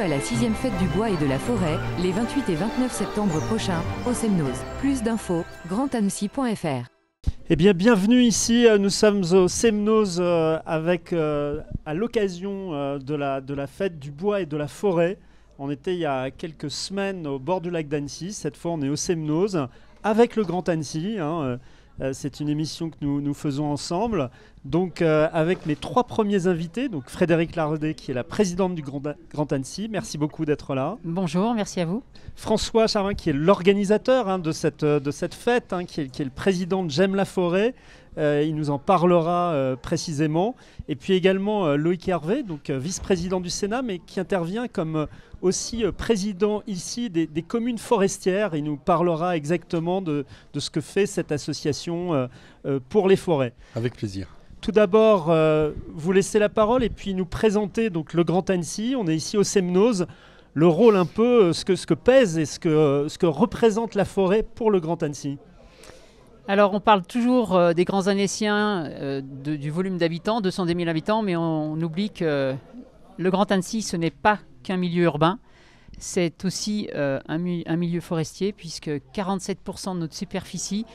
à la 6e fête du bois et de la forêt, les 28 et 29 septembre prochains, au Semnoz. Plus d'infos, grandannecy.fr. Eh bien, bienvenue ici. Nous sommes au Semnoz avec, à l'occasion de la fête du bois et de la forêt. On était il y a quelques semaines au bord du lac d'Annecy. Cette fois, on est au Semnoz avec le Grand Annecy. C'est une émission que nous faisons ensemble. Donc, avec mes 3 premiers invités, donc Frédérique Lardet, qui est la présidente du Grand Annecy. Merci beaucoup d'être là. Bonjour, merci à vous. François Charvin, qui est l'organisateur de cette fête, qui est le président de J'aime la forêt. Il nous en parlera précisément. Et puis également Loïc Hervé, donc vice-président du Sénat, mais qui intervient comme aussi président ici des communes forestières. Il nous parlera exactement de ce que fait cette association pour les forêts. Avec plaisir. Tout d'abord, vous laissez la parole et puis nous présenter donc, le Grand Annecy. On est ici au Semnoz. Le rôle un peu, ce que pèse et ce que représente la forêt pour le Grand Annecy. Alors on parle toujours des grands Annéciens, du volume d'habitants, 210 000 habitants, mais on oublie que le Grand Annecy, ce n'est pas qu'un milieu urbain, c'est aussi un milieu forestier, puisque 47% de notre superficie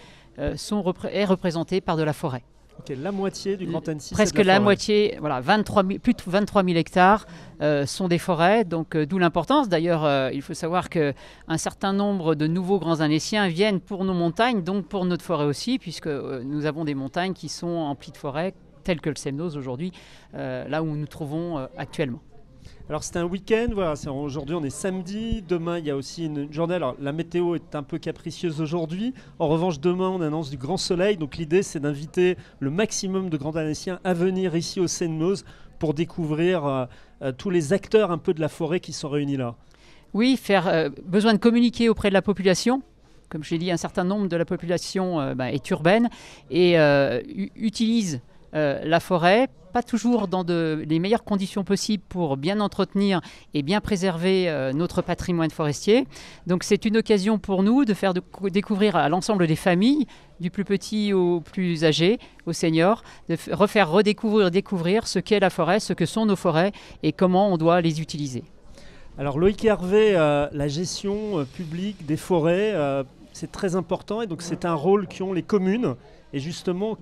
est représentée par de la forêt. Okay, la moitié du Grand Annecy, presque c'est de la forêt. Moitié, voilà, plus de 23 000 hectares sont des forêts, donc d'où l'importance. D'ailleurs, il faut savoir qu'un certain nombre de nouveaux grands Annéciens viennent pour nos montagnes, donc pour notre forêt aussi, puisque nous avons des montagnes qui sont emplies de forêts, telles que le Semnoz aujourd'hui, là où nous nous trouvons actuellement. Alors c'est un week-end, voilà, aujourd'hui on est samedi, demain il y a aussi une journée, alors la météo est un peu capricieuse aujourd'hui, en revanche demain on annonce du grand soleil, donc l'idée c'est d'inviter le maximum de grands Annéciens à venir ici au Semnoz pour découvrir tous les acteurs un peu de la forêt qui sont réunis là. Oui, besoin de communiquer auprès de la population. Comme je l'ai dit, un certain nombre de la population est urbaine et utilise la forêt, pas toujours dans les meilleures conditions possibles pour bien entretenir et bien préserver notre patrimoine forestier. Donc c'est une occasion pour nous de faire découvrir à l'ensemble des familles, du plus petit au plus âgé, aux seniors, de découvrir ce qu'est la forêt, ce que sont nos forêts et comment on doit les utiliser. Alors Loïc Hervé, la gestion publique des forêts, c'est très important et donc c'est un rôle qu'ont les communes. Et justement,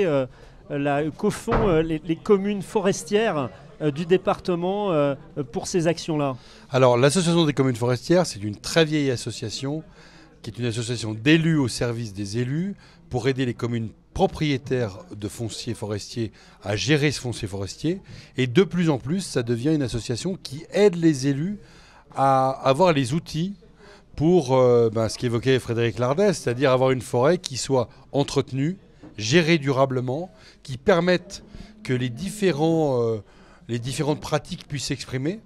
qu'au fond les communes forestières du département pour ces actions-là? Alors l'association des communes forestières, c'est une très vieille association qui est une association d'élus au service des élus pour aider les communes propriétaires de fonciers forestiers à gérer ce foncier forestier. Et de plus en plus, ça devient une association qui aide les élus à avoir les outils pour ce qu'évoquait Frédérique Lardet, c'est-à-dire avoir une forêt qui soit entretenue, gérée durablement, qui permette que les différentes pratiques puissent s'exprimer,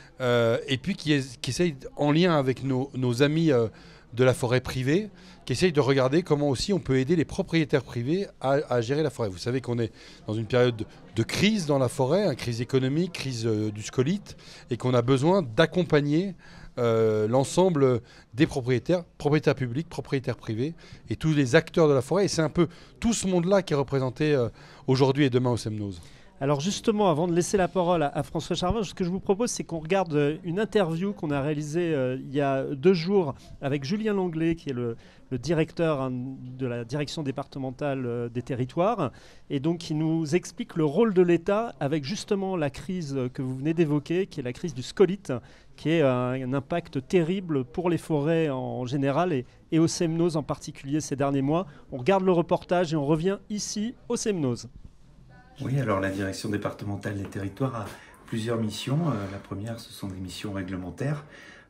et puis qui essayent, en lien avec nos amis de la forêt privée, qui essayent de regarder comment aussi on peut aider les propriétaires privés à gérer la forêt. Vous savez qu'on est dans une période de crise dans la forêt, une crise économique, crise du scolyte, et qu'on a besoin d'accompagner l'ensemble des propriétaires publics, propriétaires privés et tous les acteurs de la forêt. Et c'est un peu tout ce monde-là qui est représenté aujourd'hui et demain au Semnoz. Alors justement, avant de laisser la parole à François Charvin, ce que je vous propose, c'est qu'on regarde une interview qu'on a réalisée il y a 2 jours avec Julien Langlais, qui est le directeur de la direction départementale des territoires. Et donc, il nous explique le rôle de l'État avec justement la crise que vous venez d'évoquer, qui est la crise du scolyte, qui est un impact terrible pour les forêts en général et au Semnoz en particulier ces derniers mois. On regarde le reportage et on revient ici au Semnoz. Oui, alors la direction départementale des territoires a plusieurs missions. La première, ce sont des missions réglementaires.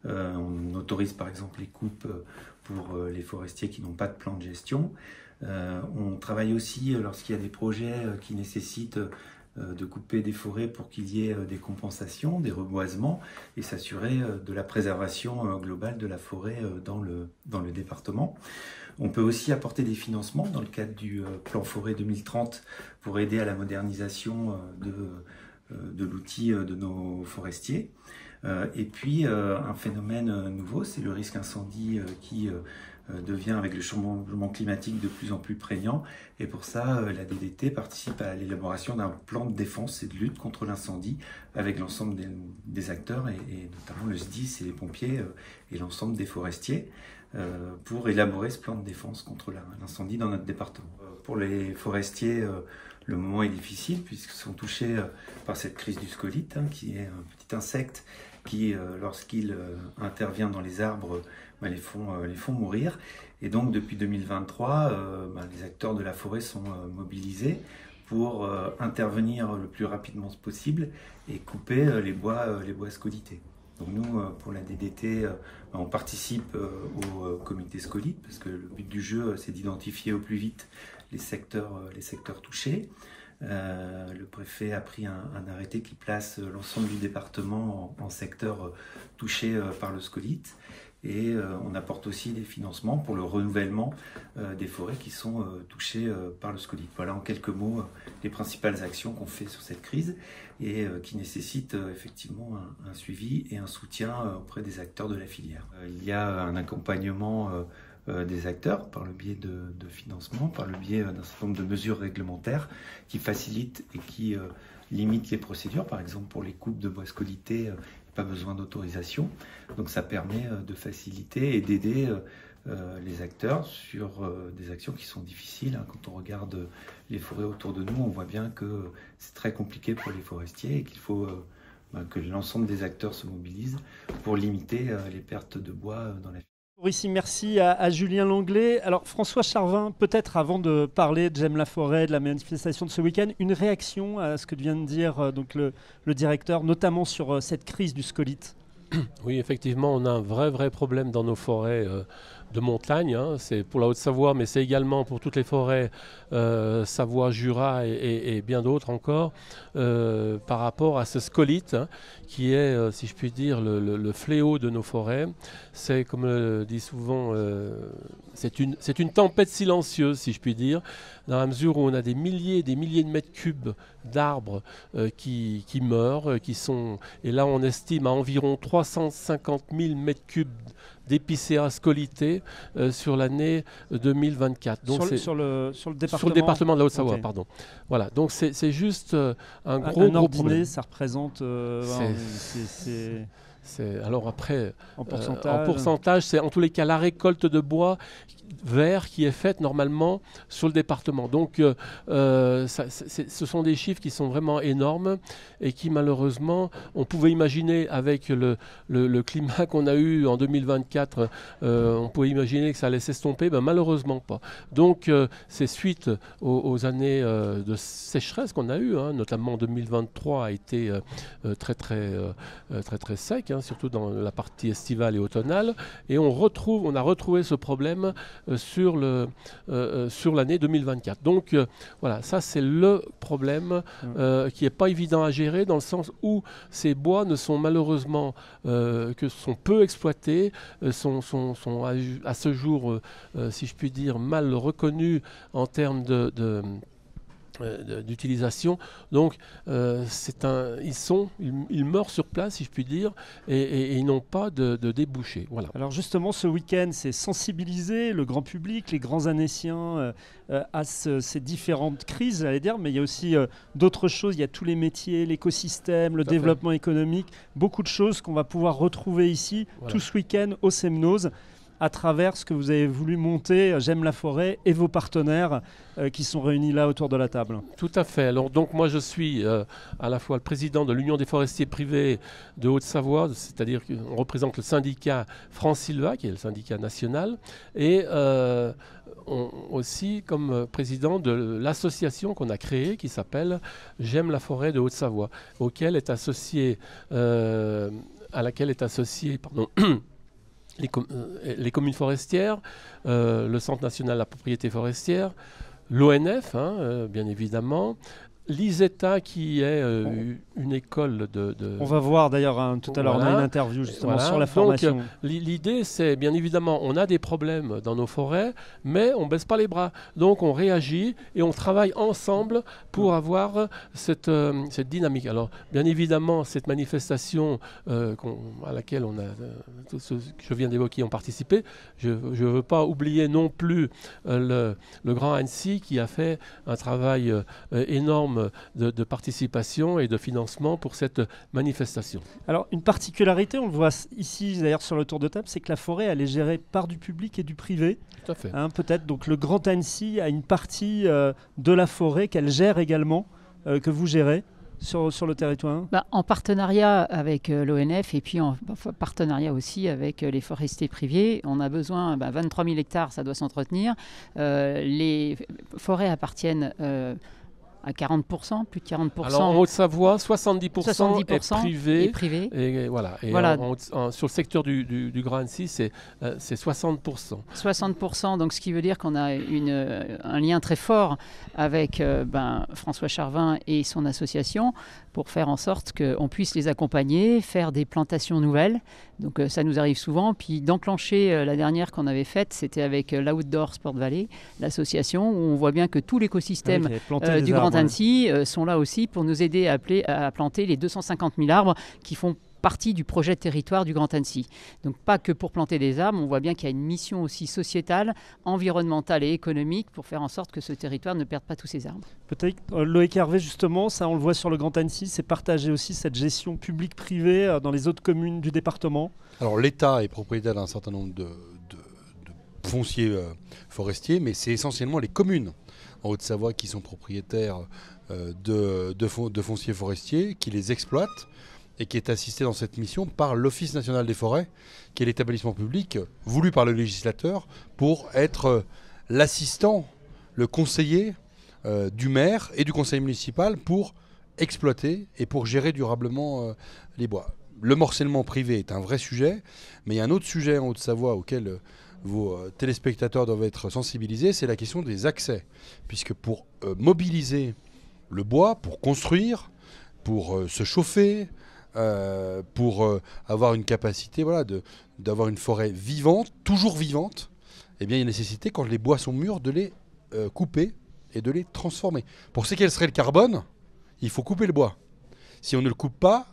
On autorise par exemple les coupes pour les forestiers qui n'ont pas de plan de gestion. On travaille aussi lorsqu'il y a des projets qui nécessitent de couper des forêts pour qu'il y ait des compensations, des reboisements et s'assurer de la préservation globale de la forêt dans le département. On peut aussi apporter des financements dans le cadre du plan forêt 2030 pour aider à la modernisation de l'outil de nos forestiers. Et puis un phénomène nouveau, c'est le risque incendie qui devient avec le changement climatique de plus en plus prégnant. Et pour ça, la DDT participe à l'élaboration d'un plan de défense et de lutte contre l'incendie avec l'ensemble des acteurs, et notamment le SDIS et les pompiers et l'ensemble des forestiers, pour élaborer ce plan de défense contre l'incendie dans notre département. Pour les forestiers, le moment est difficile puisqu'ils sont touchés par cette crise du scolite, qui est un petit insecte qui, lorsqu'il intervient dans les arbres, les font mourir. Et donc depuis 2023, les acteurs de la forêt sont mobilisés pour intervenir le plus rapidement possible et couper les bois scolités. Donc nous, pour la DDT, on participe au comité scolite parce que le but du jeu, c'est d'identifier au plus vite les secteurs touchés. Le préfet a pris un arrêté qui place l'ensemble du département en secteur touché par le scolite. Et on apporte aussi des financements pour le renouvellement des forêts qui sont touchées par le scolite. Voilà en quelques mots les principales actions qu'on fait sur cette crise et qui nécessitent effectivement un suivi et un soutien auprès des acteurs de la filière. Il y a un accompagnement des acteurs par le biais de financement, par le biais d'un certain nombre de mesures réglementaires qui facilitent et qui limitent les procédures. Par exemple, pour les coupes de bois scolités, pas besoin d'autorisation. Donc ça permet de faciliter et d'aider les acteurs sur des actions qui sont difficiles. Quand on regarde les forêts autour de nous, on voit bien que c'est très compliqué pour les forestiers et qu'il faut que l'ensemble des acteurs se mobilisent pour limiter les pertes de bois dans la filière. Ici, merci à Julien Langlais. Alors François Charvin, peut-être avant de parler de J'aime la forêt, de la manifestation de ce week-end, une réaction à ce que vient de dire donc le directeur, notamment sur cette crise du scolite. Oui, effectivement, on a un vrai problème dans nos forêts de montagne. C'est pour la Haute-Savoie, mais c'est également pour toutes les forêts Savoie, Jura et bien d'autres encore, par rapport à ce scolite, qui est, si je puis dire, le fléau de nos forêts. C'est, comme le dit souvent, c'est une tempête silencieuse, si je puis dire, dans la mesure où on a des milliers de mètres cubes d'arbres qui meurent, et là on estime à environ 350 000 mètres cubes d'épicéas scolités sur l'année 2024. Donc sur le département, sur le département de la Haute-Savoie, okay. Pardon. Voilà, donc c'est juste un gros problème. Ça représente... alors après, en pourcentage, c'est en tous les cas la récolte de bois vert qui est faite normalement sur le département. Donc ce sont des chiffres qui sont vraiment énormes et qui malheureusement, on pouvait imaginer avec le climat qu'on a eu en 2024, on pouvait imaginer que ça allait s'estomper, ben malheureusement pas. Donc c'est suite aux années de sécheresse qu'on a eues, notamment 2023 a été très sec, surtout dans la partie estivale et automnale, et on a retrouvé ce problème sur l'année 2024. Donc voilà, ça c'est le problème qui n'est pas évident à gérer, dans le sens où ces bois ne sont malheureusement sont peu exploités, sont à ce jour, si je puis dire, mal reconnus en termes d'utilisation. Donc ils meurent sur place, si je puis dire, et ils n'ont pas de débouchés. Voilà. Alors justement, ce week-end, c'est sensibiliser le grand public, les grands Annéciens à ces différentes crises, j'allais dire, mais il y a aussi d'autres choses. Il y a tous les métiers, l'écosystème, le développement économique, beaucoup de choses qu'on va pouvoir retrouver ici, tout ce week-end au Semnoz, à travers ce que vous avez voulu monter, J'aime la forêt, et vos partenaires qui sont réunis là autour de la table. Tout à fait. Alors donc moi je suis à la fois le président de l'Union des forestiers privés de Haute-Savoie, c'est-à-dire qu'on représente le syndicat France-Sylva, qui est le syndicat national, et aussi comme président de l'association qu'on a créée qui s'appelle J'aime la forêt de Haute-Savoie, à laquelle est associé les communes forestières, le Centre national de la propriété forestière, l'ONF, bien évidemment, l'ISETA, qui est une école de... On va voir d'ailleurs tout à l'heure, on a une interview justement sur la formation. Donc, l'idée, c'est bien évidemment, on a des problèmes dans nos forêts, mais on ne baisse pas les bras. Donc on réagit et on travaille ensemble pour avoir cette dynamique. Alors bien évidemment, cette manifestation à laquelle tous ceux que je viens d'évoquer ont participé, je ne veux pas oublier non plus le Grand Annecy, qui a fait un travail énorme de participation et de financement pour cette manifestation. Alors une particularité, on le voit ici d'ailleurs sur le tour de table, c'est que la forêt, elle est gérée par du public et du privé. Tout à fait. Peut-être, donc le Grand Annecy a une partie de la forêt qu'elle gère également, que vous gérez sur le territoire. En partenariat avec l'ONF et puis en partenariat aussi avec les forestiers privés. On a besoin, 23 000 hectares, ça doit s'entretenir. Les forêts appartiennent à 40%, plus de 40%. Alors en Haute-Savoie, 70% est privé. Et voilà. Et voilà. Sur le secteur du Grand Annecy, c'est 60%. 60%, donc ce qui veut dire qu'on a un lien très fort avec François Charvin et son association pour faire en sorte qu'on puisse les accompagner, faire des plantations nouvelles. Donc ça nous arrive souvent. Puis d'enclencher la dernière qu'on avait faite, c'était avec l'Outdoor Sport Valley, l'association, où on voit bien que tout l'écosystème du Grand Annecy sont là aussi pour nous aider à planter les 250 000 arbres qui font partie du projet de territoire du Grand Annecy. Donc pas que pour planter des arbres, on voit bien qu'il y a une mission aussi sociétale, environnementale et économique pour faire en sorte que ce territoire ne perde pas tous ses arbres. Peut-être Loïc Hervé, justement, ça on le voit sur le Grand Annecy, c'est partager aussi cette gestion publique-privée dans les autres communes du département. Alors l'État est propriétaire d'un certain nombre de fonciers forestiers, mais c'est essentiellement les communes en Haute-Savoie qui sont propriétaires de fonciers forestiers, qui les exploitent, et qui est assisté dans cette mission par l'Office national des forêts, qui est l'établissement public voulu par le législateur pour être l'assistant, le conseiller du maire et du conseil municipal pour exploiter et pour gérer durablement les bois. Le morcellement privé est un vrai sujet, mais il y a un autre sujet en Haute-Savoie auquel vos téléspectateurs doivent être sensibilisés, c'est la question des accès. Puisque pour mobiliser le bois, pour construire, pour se chauffer, pour avoir une capacité d'avoir une forêt vivante, toujours vivante, eh bien, il y a nécessité, quand les bois sont mûrs, de les couper et de les transformer. Pour ce quel serait le carbone, il faut couper le bois. Si on ne le coupe pas,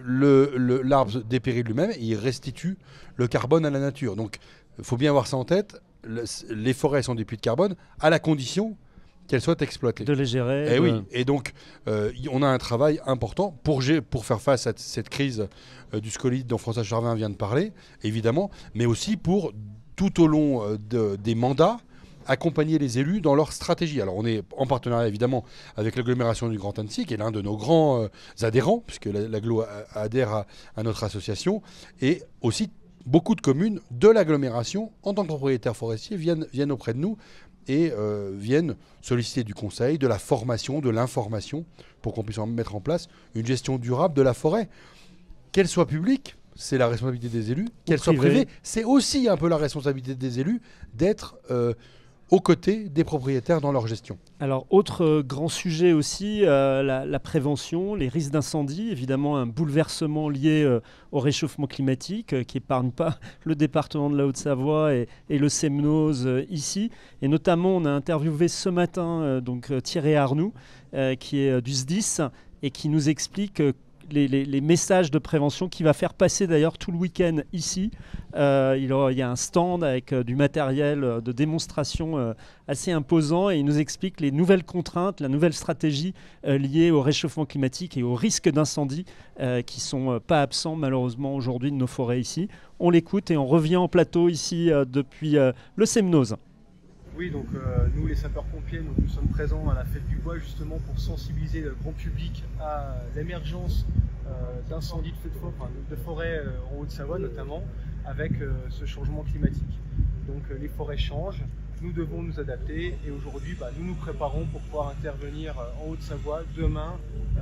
l'arbre dépérit lui-même et il restitue le carbone à la nature. Donc il faut bien avoir ça en tête, les forêts sont des puits de carbone à la condition qu'elles soient exploitées. De les gérer. Et oui, et donc on a un travail important pour faire face à cette crise du scolyte dont François Charvin vient de parler, évidemment, mais aussi pour, tout au long des mandats, accompagner les élus dans leur stratégie. Alors on est en partenariat évidemment avec l'agglomération du Grand Annecy, qui est l'un de nos grands adhérents, puisque l'agglo adhère à notre association, et aussi beaucoup de communes de l'agglomération, en tant que propriétaires forestiers, viennent auprès de nous et viennent solliciter du conseil, de la formation, de l'information, pour qu'on puisse mettre en place une gestion durable de la forêt. Qu'elle soit publique, c'est la responsabilité des élus. Qu'elle soit privée, c'est aussi un peu la responsabilité des élus d'être aux côtés des propriétaires dans leur gestion. Alors, autre grand sujet aussi, la prévention, les risques d'incendie, évidemment un bouleversement lié au réchauffement climatique qui n'épargne pas le département de la Haute-Savoie et le Semnoz ici. Et notamment, on a interviewé ce matin Thierry Arnoux, qui est du SDIS, et qui nous explique les messages de prévention qu'il va faire passer d'ailleurs tout le week-end ici. Il y a un stand avec du matériel de démonstration assez imposant et il nous explique les nouvelles contraintes, la nouvelle stratégie liée au réchauffement climatique et aux risques d'incendie qui ne sont pas absents malheureusement aujourd'hui de nos forêts ici. On l'écoute et on revient en plateau ici depuis le Semnoz. Oui, donc nous les sapeurs-pompiers, nous sommes présents à la fête du bois justement pour sensibiliser le grand public à l'émergence d'incendies de forêt en Haute-Savoie notamment, avec ce changement climatique. Donc les forêts changent, nous devons nous adapter et aujourd'hui nous nous préparons pour pouvoir intervenir en Haute-Savoie demain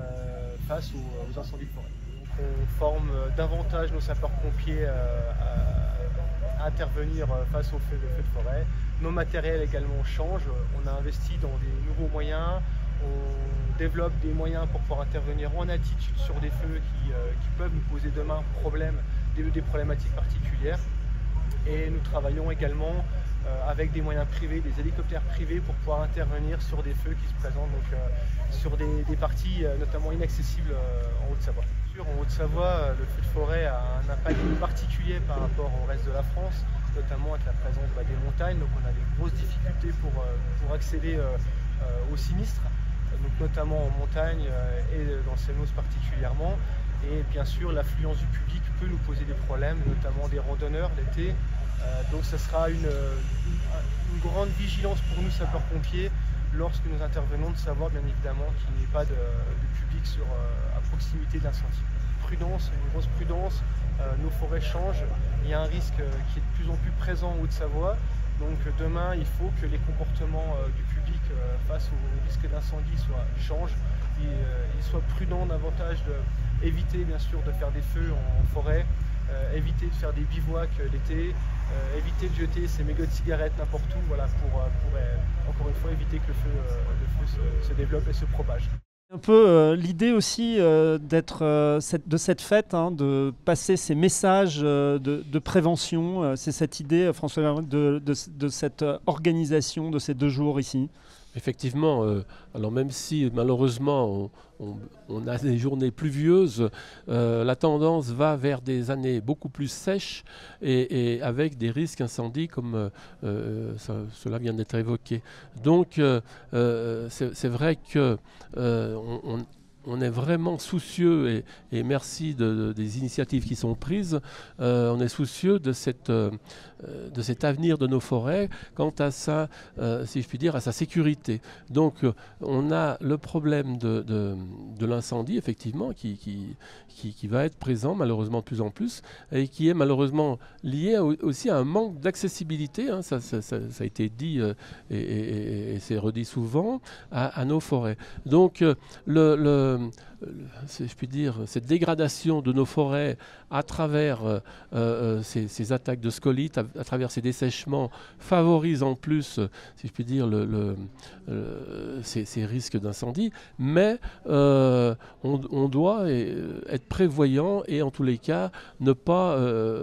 face aux incendies de forêt. Donc on forme davantage nos sapeurs-pompiers à intervenir face aux feux de forêt. Nos matériels également changent, on a investi dans des nouveaux moyens, On développe des moyens pour pouvoir intervenir en altitude sur des feux qui peuvent nous poser demain des problématiques particulières. Et nous travaillons également avec des moyens privés, des hélicoptères privés pour pouvoir intervenir sur des feux qui se présentent donc, sur des parties notamment inaccessibles en Haute-Savoie. En Haute-Savoie, le feu de forêt a un impact particulier par rapport au reste de la France, notamment avec la présence des montagnes. Donc on a des grosses difficultés pour accéder aux sinistres, donc notamment en montagne et dans le Semnoz particulièrement. Et bien sûr, l'affluence du public peut nous poser des problèmes, notamment des randonneurs l'été. Donc ce sera une grande vigilance pour nous sapeurs-pompiers lorsque nous intervenons, de savoir bien évidemment qu'il n'y ait pas de public à proximité d'incendie. Prudence, une grosse prudence, nos forêts changent, il y a un risque qui est de plus en plus présent en Haute-Savoie. Donc demain, il faut que les comportements du public face au risque d'incendie changent. Il soit prudent davantage d'éviter bien sûr de faire des feux en forêt, éviter de faire des bivouacs l'été, éviter de jeter ses mégots de cigarettes n'importe où, voilà, pour encore une fois éviter que le feu se développe et se propage. Un peu l'idée aussi de cette fête, hein, de passer ces messages de prévention. C'est cette idée, François, de cette organisation de ces 2 jours ici. Effectivement, alors même si malheureusement on a des journées pluvieuses, la tendance va vers des années beaucoup plus sèches et avec des risques incendies comme cela vient d'être évoqué. Donc c'est vrai que on est vraiment soucieux, et merci des initiatives qui sont prises, on est soucieux de cet avenir de nos forêts quant à sa, si je puis dire, à sa sécurité. Donc on a le problème de l'incendie, effectivement, qui va être présent malheureusement de plus en plus, et qui est malheureusement lié aussi à un manque d'accessibilité, hein, ça a été dit et c'est redit souvent, à nos forêts. Donc je puis dire, cette dégradation de nos forêts à travers ces attaques de scolytes, à travers ces dessèchements, favorise en plus, si je puis dire, ces risques d'incendie. Mais on doit être prévoyant et en tous les cas ne pas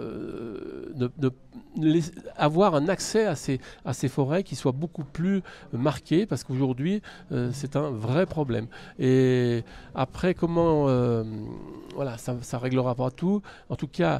avoir un accès à ces forêts qui soit beaucoup plus marqué, parce qu'aujourd'hui c'est un vrai problème. Et après, comment voilà, ça réglera pas tout. En tout cas,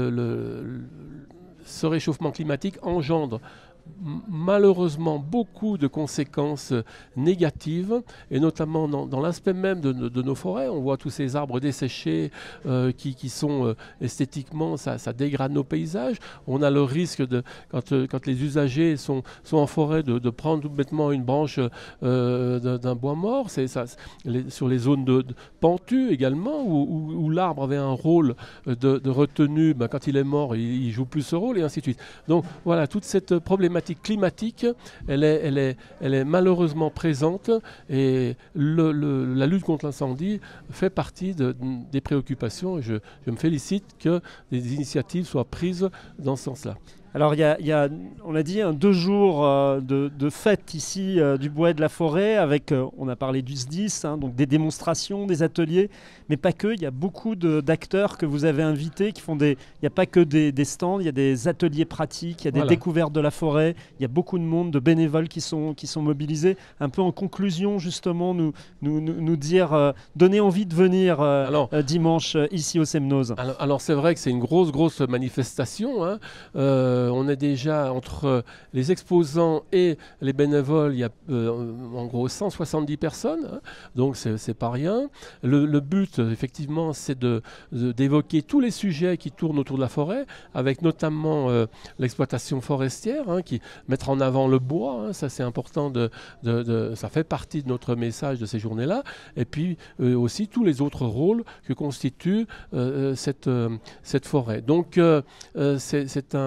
ce réchauffement climatique engendre malheureusement beaucoup de conséquences négatives, et notamment dans l'aspect même de nos forêts. On voit tous ces arbres desséchés qui sont esthétiquement, ça dégrade nos paysages. On a le risque, quand les usagers sont en forêt, de prendre tout bêtement une branche d'un bois mort. Sur les zones de pentues également, où l'arbre avait un rôle de retenue, quand il est mort, il joue plus ce rôle, et ainsi de suite. Donc voilà, toute cette problématique climatique, elle est malheureusement présente, et la lutte contre l'incendie fait partie des préoccupations. Je me félicite que des initiatives soient prises dans ce sens-là. Alors on a dit 2 jours de fête ici du bois et de la forêt, avec, on a parlé du SDIS, hein, donc des démonstrations, des ateliers, mais pas que. Il y a beaucoup d'acteurs que vous avez invités qui font il n'y a pas que des stands, il y a des ateliers pratiques, il y a des découvertes de la forêt, il y a beaucoup de monde, de bénévoles qui sont mobilisés. Un peu en conclusion, justement, nous dire, donner envie de venir dimanche ici au Semnoz. Alors c'est vrai que c'est une grosse manifestation, hein. On est déjà, entre les exposants et les bénévoles, il y a en gros 170 personnes, hein, donc c'est pas rien. Le but, effectivement, c'est d'évoquer tous les sujets qui tournent autour de la forêt, avec notamment l'exploitation forestière, hein, mettre en avant le bois, hein, ça c'est important, ça fait partie de notre message de ces journées-là, et puis aussi tous les autres rôles que constitue cette forêt. Donc moi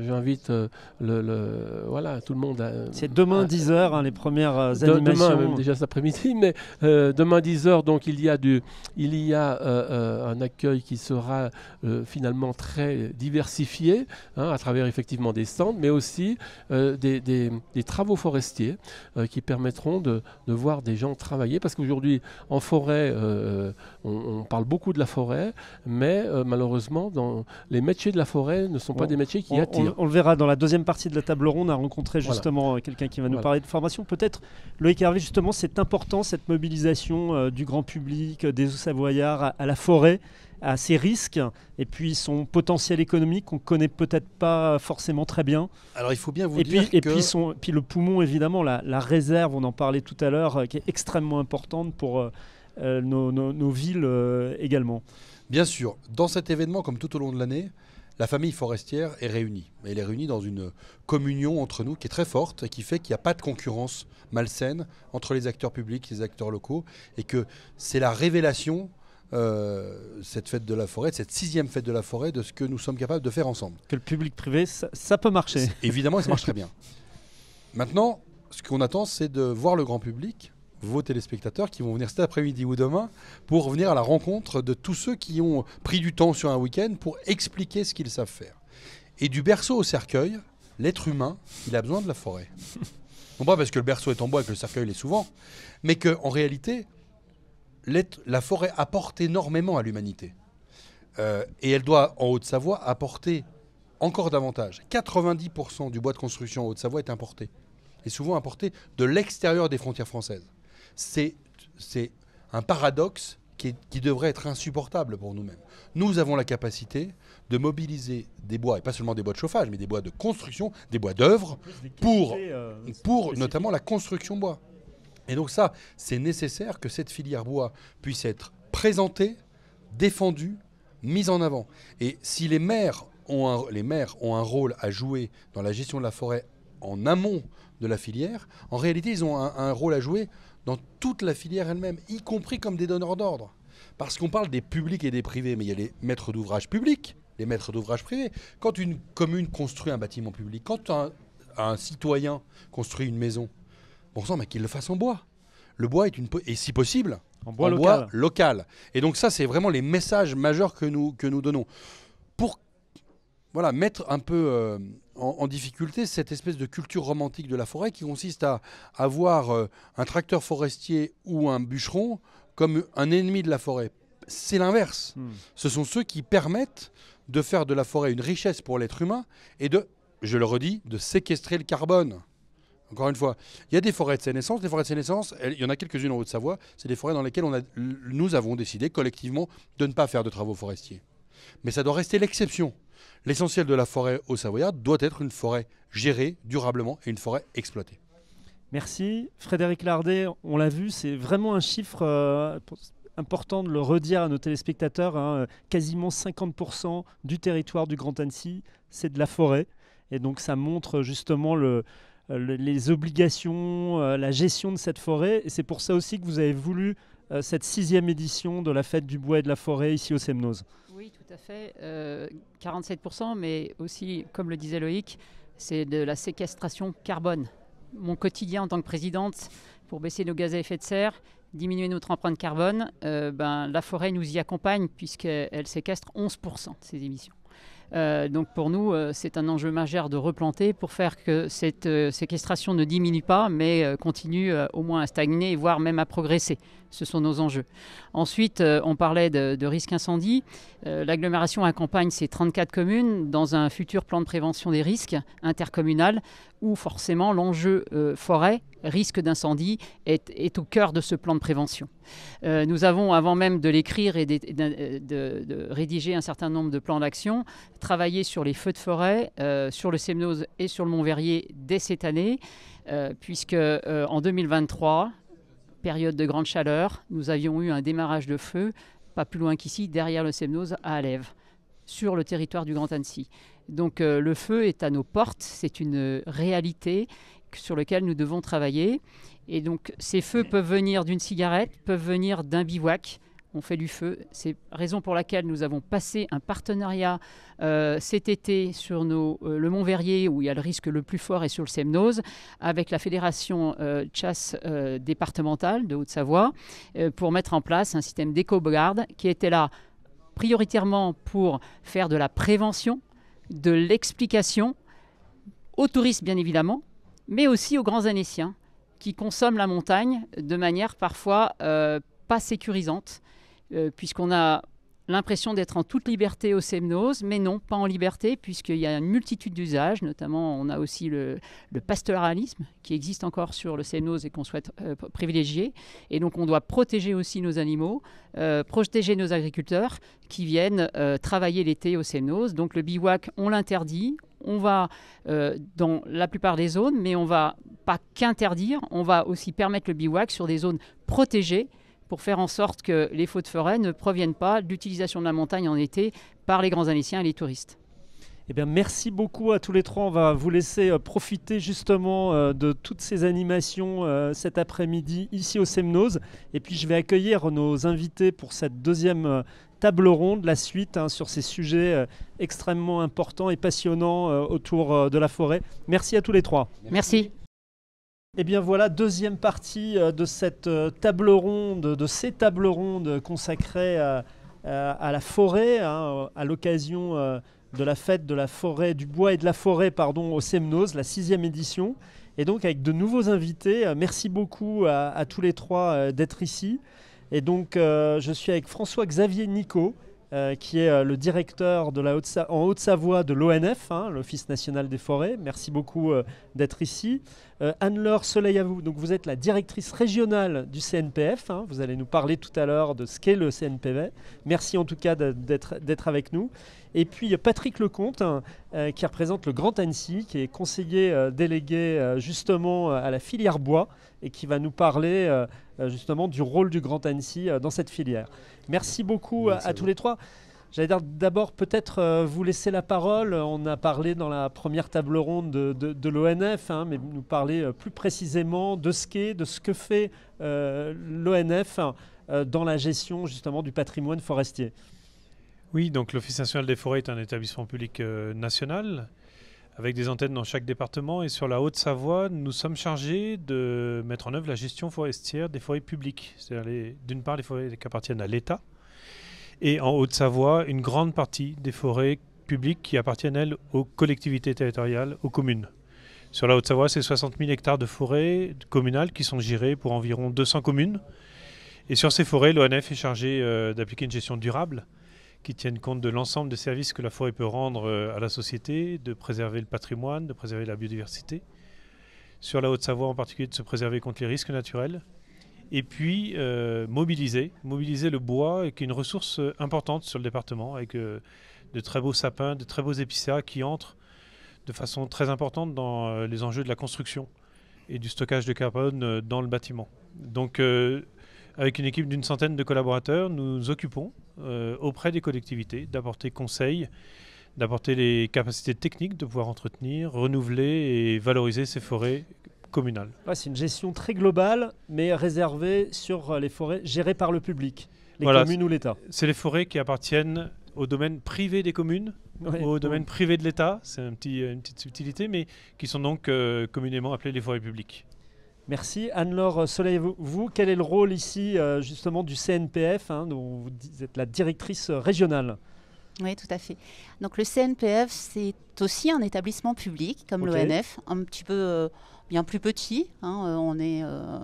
j'invite voilà, tout le monde à... C'est demain 10h, les premières animations. Demain, même déjà cet après-midi, mais demain 10h, donc il y a un accueil qui sera finalement très diversifié, à travers effectivement des stands, mais aussi des travaux forestiers qui permettront de voir des gens travailler, parce qu'aujourd'hui, en forêt, on parle beaucoup de la forêt, mais malheureusement, les métiers de la forêt ne sont pas des métiers qui attirent. On le verra dans la deuxième partie de la table ronde. On a rencontré justement quelqu'un qui va nous parler de formation. Peut-être, Loïc Hervé, justement, c'est important cette mobilisation du grand public, des Hauts-Savoyards à la forêt, à ses risques et puis son potentiel économique qu'on ne connaît peut-être pas forcément très bien. Alors il faut bien vous dire que... Puis le poumon, évidemment, la réserve, on en parlait tout à l'heure, qui est extrêmement importante pour nos villes également. Bien sûr, dans cet événement, comme tout au long de l'année, la famille forestière est réunie. Elle est réunie dans une communion entre nous qui est très forte et qui fait qu'il n'y a pas de concurrence malsaine entre les acteurs publics et les acteurs locaux, et que c'est la révélation, cette fête de la forêt, cette 6e fête de la forêt, de ce que nous sommes capables de faire ensemble. Que le public-privé, ça peut marcher. Évidemment, ça marche très bien. Maintenant, ce qu'on attend, c'est de voir le grand public, vos téléspectateurs qui vont venir cet après-midi ou demain pour venir à la rencontre de tous ceux qui ont pris du temps sur un week-end pour expliquer ce qu'ils savent faire. Et du berceau au cercueil, l'être humain, il a besoin de la forêt. Non pas parce que le berceau est en bois et que le cercueil l'est souvent, mais qu'en réalité, la forêt apporte énormément à l'humanité. Et elle doit, en Haute-Savoie, apporter encore davantage. 90% du bois de construction en Haute-Savoie est importé. Et souvent importé de l'extérieur des frontières françaises. C'est un paradoxe qui devrait être insupportable pour nous-mêmes. Nous avons la capacité de mobiliser des bois, et pas seulement des bois de chauffage, mais des bois de construction, des bois d'œuvre, pour notamment la construction bois. Et donc ça, c'est nécessaire que cette filière bois puisse être présentée, défendue, mise en avant. Et si les maires ont un rôle à jouer dans la gestion de la forêt en amont de la filière, en réalité, ils ont un rôle à jouer dans toute la filière elle-même, y compris comme des donneurs d'ordre. Parce qu'on parle des publics et des privés, mais il y a les maîtres d'ouvrage publics, les maîtres d'ouvrage privés. Quand une commune construit un bâtiment public, quand un citoyen construit une maison, bon sang, mais qu'il le fasse en bois. Le bois est si possible, en bois local. Et donc ça, c'est vraiment les messages majeurs que nous donnons. Pour mettre un peu en difficulté cette espèce de culture romantique de la forêt qui consiste à avoir un tracteur forestier ou un bûcheron comme un ennemi de la forêt. C'est l'inverse. Ce sont ceux qui permettent de faire de la forêt une richesse pour l'être humain et je le redis, de séquestrer le carbone. Encore une fois, il y a des forêts de sénescence. Les forêts de sénescence, il y en a quelques-unes en Haute-Savoie. C'est des forêts dans lesquelles nous avons décidé collectivement de ne pas faire de travaux forestiers. Mais ça doit rester l'exception. L'essentiel de la forêt haut-savoyarde doit être une forêt gérée durablement et une forêt exploitée. Merci. Frédéric Lardet, on l'a vu, c'est vraiment un chiffre important de le redire à nos téléspectateurs. Quasiment 50% du territoire du Grand Annecy, c'est de la forêt. Et donc ça montre justement les obligations, la gestion de cette forêt. Et c'est pour ça aussi que vous avez voulu cette 6e édition de la Fête du Bois et de la Forêt ici au Semnoz. Oui, tout à fait. 47%, mais aussi, comme le disait Loïc, c'est de la séquestration carbone. Mon quotidien en tant que présidente, pour baisser nos gaz à effet de serre, diminuer notre empreinte carbone, la forêt nous y accompagne puisqu'elle séquestre 11% de ces émissions. Donc pour nous, c'est un enjeu majeur de replanter pour faire que cette séquestration ne diminue pas, mais continue au moins à stagner, voire même à progresser. Ce sont nos enjeux. Ensuite, on parlait de risque incendie. L'agglomération accompagne ces 34 communes dans un futur plan de prévention des risques intercommunal où forcément l'enjeu forêt, risque d'incendie, est au cœur de ce plan de prévention. Nous avons, avant même de l'écrire et de rédiger un certain nombre de plans d'action, travaillé sur les feux de forêt, sur le Semnoz et sur le Mont-Verrier dès cette année, puisque en 2023, période de grande chaleur, nous avions eu un démarrage de feu, pas plus loin qu'ici, derrière le Semnoz, à Alève, sur le territoire du Grand Annecy. Donc le feu est à nos portes, c'est une réalité sur laquelle nous devons travailler. Et donc ces feux peuvent venir d'une cigarette, peuvent venir d'un bivouac. on fait du feu. C'est la raison pour laquelle nous avons passé un partenariat cet été sur le Mont Verrier, où il y a le risque le plus fort, et sur le Semnoz, avec la fédération de chasse départementale de Haute-Savoie, pour mettre en place un système d'éco-garde qui était là prioritairement pour faire de la prévention, de l'explication, aux touristes bien évidemment, mais aussi aux grands Annéciens qui consomment la montagne de manière parfois pas sécurisante, puisqu'on a l'impression d'être en toute liberté au Semnoz, mais non, pas en liberté, puisqu'il y a une multitude d'usages, notamment on a aussi le pastoralisme qui existe encore sur le Semnoz et qu'on souhaite privilégier, et donc on doit protéger aussi nos animaux, protéger nos agriculteurs qui viennent travailler l'été au Semnoz. Donc le bivouac, on l'interdit, on va dans la plupart des zones, mais on va pas qu'interdire, on va aussi permettre le bivouac sur des zones protégées, pour faire en sorte que les feux de forêt ne proviennent pas de l'utilisation de la montagne en été par les grands Annéciens et les touristes. Eh bien, merci beaucoup à tous les trois. On va vous laisser profiter justement de toutes ces animations cet après-midi ici au Semnoz. Et puis, je vais accueillir nos invités pour cette deuxième table ronde, la suite sur ces sujets extrêmement importants et passionnants autour de la forêt. Merci à tous les trois. Merci. Et bien voilà, deuxième partie de cette table ronde, de ces tables rondes consacrées à la forêt, à l'occasion de la fête de la forêt, du bois et de la forêt, au Semnoz, la 6e édition. Et donc avec de nouveaux invités. Merci beaucoup à tous les trois d'être ici. Et donc je suis avec François-Xavier Nicot, qui est le directeur en Haute-Savoie de l'ONF, l'Office national des forêts. Merci beaucoup d'être ici. Anne-Laure Soleil-Avou, donc vous êtes la directrice régionale du CNPF. Vous allez nous parler tout à l'heure de ce qu'est le CNPF. Merci en tout cas d'être avec nous. Et puis Patrick Lecomte, qui représente le Grand Annecy, qui est conseiller délégué justement à la filière bois et qui va nous parler justement du rôle du Grand Annecy dans cette filière. Merci beaucoup à tous les trois. J'allais dire d'abord peut-être vous laisser la parole. On a parlé dans la première table ronde de l'ONF, mais nous parler plus précisément de ce qu'est, de ce que fait l'ONF dans la gestion justement du patrimoine forestier. Oui, donc l'Office national des forêts est un établissement public national avec des antennes dans chaque département. Et sur la Haute-Savoie, nous sommes chargés de mettre en œuvre la gestion forestière des forêts publiques. C'est-à-dire d'une part les forêts qui appartiennent à l'État, et en Haute-Savoie, une grande partie des forêts publiques qui appartiennent, elles, aux collectivités territoriales, aux communes. Sur la Haute-Savoie, c'est 60 000 hectares de forêts communales qui sont gérées pour environ 200 communes. Et sur ces forêts, l'ONF est chargé d'appliquer une gestion durable qui tienne compte de l'ensemble des services que la forêt peut rendre à la société, de préserver le patrimoine, de préserver la biodiversité. Sur la Haute-Savoie, en particulier, de se préserver contre les risques naturels. Et puis mobiliser le bois, qui est une ressource importante sur le département, avec de très beaux sapins, de très beaux épicéas qui entrent de façon très importante dans les enjeux de la construction et du stockage de carbone dans le bâtiment. Donc avec une équipe d'une centaine de collaborateurs, nous nous occupons auprès des collectivités d'apporter conseils, d'apporter les capacités techniques de pouvoir entretenir, renouveler et valoriser ces forêts communales. Ouais, c'est une gestion très globale, mais réservée sur les forêts gérées par le public, les communes ou l'État. C'est les forêts qui appartiennent au domaine privé des communes, au domaine privé de l'État, c'est une petite subtilité, mais qui sont donc communément appelées les forêts publiques. Merci. Anne-Laure Soleil, vous, quel est le rôle ici justement du CNPF, dont vous êtes la directrice régionale? Oui, tout à fait. Donc le CNPF, c'est aussi un établissement public, comme l'ONF, un petit peu bien plus petit. On est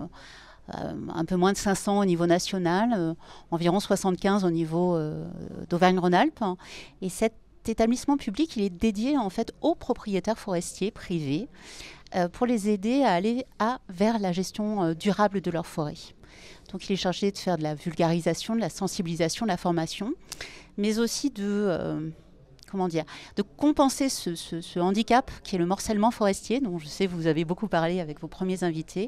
un peu moins de 500 au niveau national, environ 75 au niveau d'Auvergne-Rhône-Alpes. Et cet établissement public, il est dédié en fait aux propriétaires forestiers privés pour les aider à aller vers la gestion durable de leurs forêts. Donc il est chargé de faire de la vulgarisation, de la sensibilisation, de la formation, mais aussi de compenser ce handicap qui est le morcellement forestier, dont je sais que vous avez beaucoup parlé avec vos premiers invités.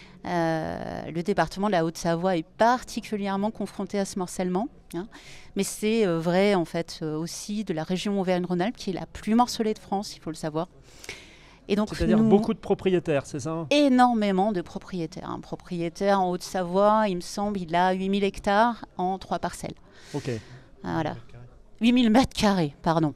Le département de la Haute-Savoie est particulièrement confronté à ce morcellement, mais c'est vrai en fait aussi de la région Auvergne-Rhône-Alpes qui est la plus morcelée de France, il faut le savoir. Et donc, c'est-à-dire beaucoup de propriétaires, c'est ça? Énormément de propriétaires. Un propriétaire en Haute-Savoie, il me semble, il a 8000 hectares en 3 parcelles. Ok. Voilà. 8000 mètres carrés, pardon.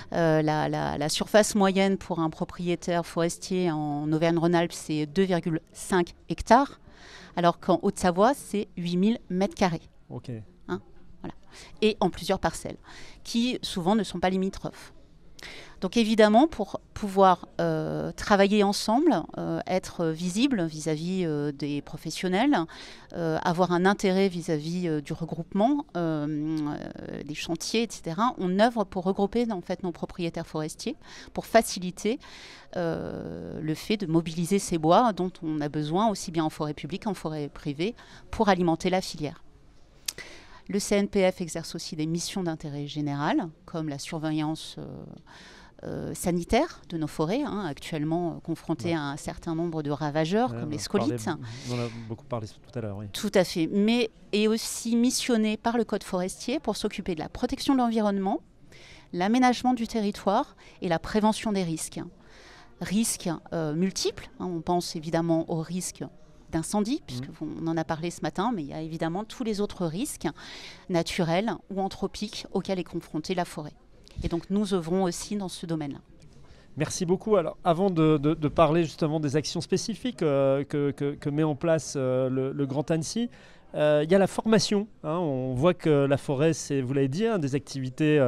La surface moyenne pour un propriétaire forestier en Auvergne-Rhône-Alpes, c'est 2,5 hectares, alors qu'en Haute-Savoie, c'est 8000 mètres carrés. Ok. Hein, voilà. Et en plusieurs parcelles, qui souvent ne sont pas limitrophes. Donc évidemment, pour pouvoir travailler ensemble, être visible vis-à-vis des professionnels, avoir un intérêt vis-à-vis du regroupement, des chantiers, etc., on œuvre pour regrouper en fait nos propriétaires forestiers, pour faciliter le fait de mobiliser ces bois dont on a besoin aussi bien en forêt publique qu'en forêt privée pour alimenter la filière. Le CNPF exerce aussi des missions d'intérêt général, comme la surveillance sanitaire de nos forêts, actuellement confrontées à un certain nombre de ravageurs, comme les scolites. On en a beaucoup parlé tout à l'heure, oui. Tout à fait, mais est aussi missionné par le Code forestier pour s'occuper de la protection de l'environnement, l'aménagement du territoire et la prévention des risques. Risques multiples, on pense évidemment aux risques d'incendie, puisqu'on en a parlé ce matin, mais il y a évidemment tous les autres risques naturels ou anthropiques auxquels est confrontée la forêt. Et donc nous œuvrons aussi dans ce domaine-là. Merci beaucoup. Alors, avant de parler justement des actions spécifiques que met en place le Grand Annecy, il y a la formation. On voit que la forêt, c'est, vous l'avez dit, des activités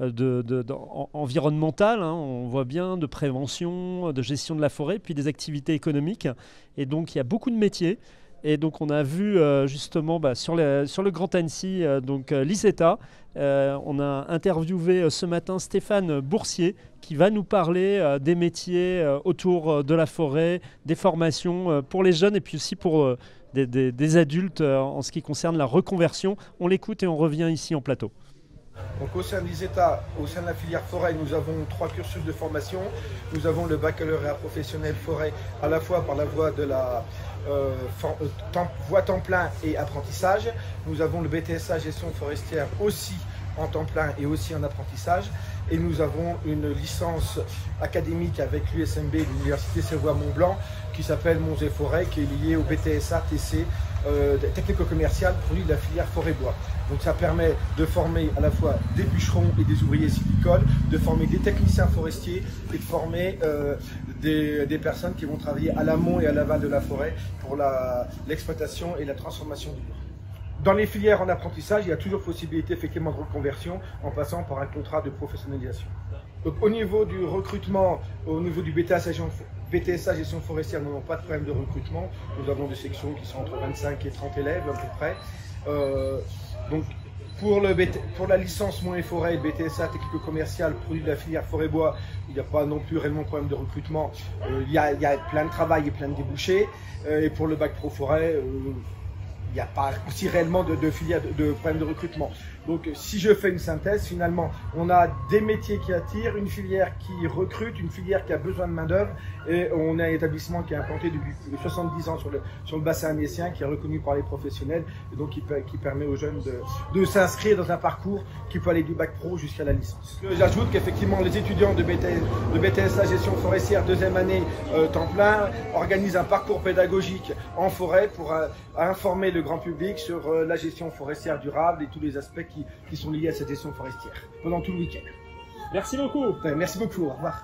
environnementales. On voit bien de prévention, de gestion de la forêt, puis des activités économiques. Et donc, il y a beaucoup de métiers. Et donc, on a vu justement sur le Grand Annecy, l'ISETA. On a interviewé ce matin Stéphane Boursier qui va nous parler des métiers autour de la forêt, des formations pour les jeunes et puis aussi pour des adultes en ce qui concerne la reconversion. On l'écoute et on revient ici en plateau. Donc au sein de l'ISETA, au sein de la filière forêt, nous avons 3 cursus de formation. Nous avons le baccalauréat professionnel forêt à la fois par la voie de la voie temps plein et apprentissage. Nous avons le BTSA gestion forestière aussi en temps plein et aussi en apprentissage. Et nous avons une licence académique avec l'USMB, l'Université Savoie-Mont-Blanc, qui s'appelle Monts et Forêts, qui est liée au BTSA TC, technico-commercial produit de la filière forêt-bois. Donc ça permet de former à la fois des bûcherons et des ouvriers sylvicoles, de former des techniciens forestiers et de former des personnes qui vont travailler à l'amont et à l'aval de la forêt pour l'exploitation et la transformation du bois. Dans les filières en apprentissage, il y a toujours possibilité effectivement de reconversion en passant par un contrat de professionnalisation. Donc au niveau du recrutement, au niveau du BTSA gestion forestière, nous n'avons pas de problème de recrutement. Nous avons des sections qui sont entre 25 et 30 élèves à peu près. Donc pour la licence Monts et Forêts, BTSA technico-commercial, produit de la filière forêt-bois, il n'y a pas non plus réellement de problème de recrutement. Il y a plein de travail et plein de débouchés. Et pour le bac pro forêt, il n'y a pas aussi réellement de problème de recrutement. Donc si je fais une synthèse, finalement, on a des métiers qui attirent, une filière qui recrute, une filière qui a besoin de main d'œuvre, et on a un établissement qui est implanté depuis 70 ans sur le bassin annécien, qui est reconnu par les professionnels, et donc qui permet aux jeunes de s'inscrire dans un parcours qui peut aller du bac pro jusqu'à la licence. J'ajoute qu'effectivement les étudiants de BTSA gestion forestière 2e année temps plein organisent un parcours pédagogique en forêt pour informer le grand public sur la gestion forestière durable et tous les aspects qui sont liés à cette gestion forestière pendant tout le week-end. Merci beaucoup. Merci beaucoup, au revoir.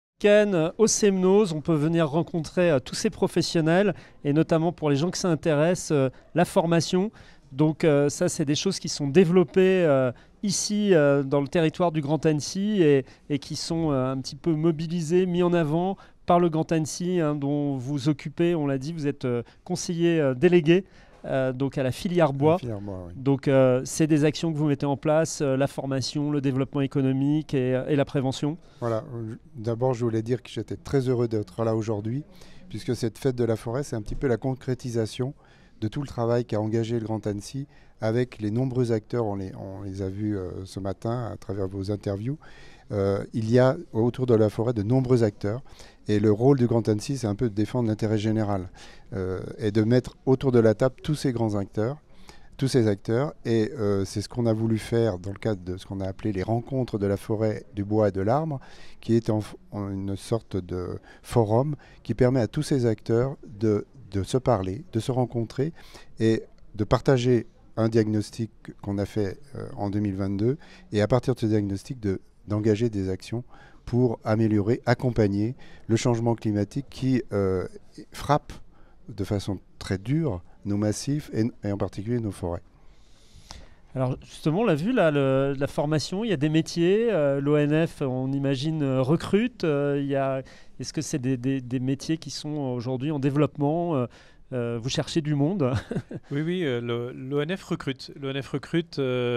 Au Semnoz, on peut venir rencontrer tous ces professionnels et notamment pour les gens qui s'intéressent, la formation. Donc ça, c'est des choses qui sont développées ici dans le territoire du Grand Annecy et qui sont un petit peu mobilisées, mis en avant par le Grand Annecy, dont vous occupez, on l'a dit, vous êtes conseiller délégué. Donc à la filière bois. Oui. Donc c'est des actions que vous mettez en place, la formation, le développement économique et la prévention. Voilà, d'abord je voulais dire que j'étais très heureux d'être là aujourd'hui, puisque cette fête de la forêt, c'est un petit peu la concrétisation de tout le travail qu'a engagé le Grand Annecy avec les nombreux acteurs, on les a vus ce matin à travers vos interviews. Il y a autour de la forêt de nombreux acteurs. Et le rôle du Grand Annecy, c'est un peu de défendre l'intérêt général et de mettre autour de la table tous ces grands acteurs tous ces acteurs. Et c'est ce qu'on a voulu faire dans le cadre de ce qu'on a appelé les rencontres de la forêt, du bois et de l'arbre, qui est en une sorte de forum qui permet à tous ces acteurs de se parler, de se rencontrer et de partager un diagnostic qu'on a fait en 2022 et à partir de ce diagnostic d'engager des actions pour améliorer, accompagner le changement climatique qui frappe de façon très dure nos massifs et en particulier nos forêts. Alors justement, on l'a vu, là, la formation, il y a des métiers, l'ONF, on imagine, recrute. Est-ce que c'est des métiers qui sont aujourd'hui en développement vous cherchez du monde? Oui, l'ONF recrute. L'ONF recrute.